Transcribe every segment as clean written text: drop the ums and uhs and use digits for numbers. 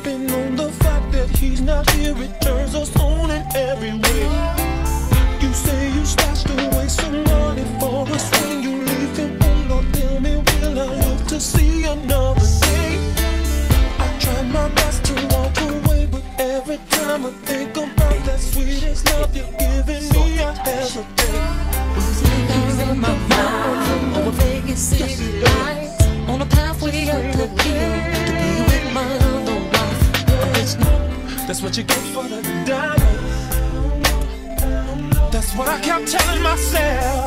sleeping on the fact that he's not here. It turns us on in every way. You say you stashed away some money for us when you leave him. Oh Lord, tell me, will I live to see another day? I try my best to walk away, but every time I think about that sweetest love you're giving me, I hesitate. He's in my mind, over Vegas city lights, on a pathway up the hill, to be with my other wife. That's what you get for the diamond. That's what I kept telling myself.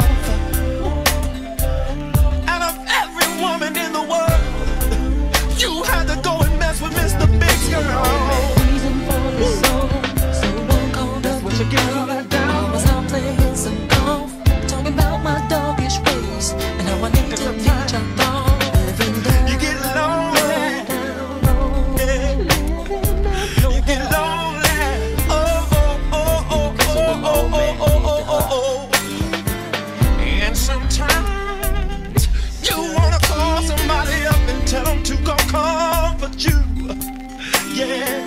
Out of every woman in the world, you had to go and mess with Mr. Big Girl. Reason for the song, so one called up. What you get for that down? I was out playing some golf, talking about my doggish ways, and how I need to teach a thought. Living down, You get lonely. Yeah. You get lonely. Oh, oh, oh, oh, oh, oh, oh, oh, oh, oh. And sometimes you wanna call somebody up and tell them to go comfort you. Yeah.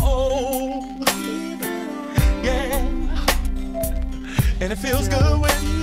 And it feels good when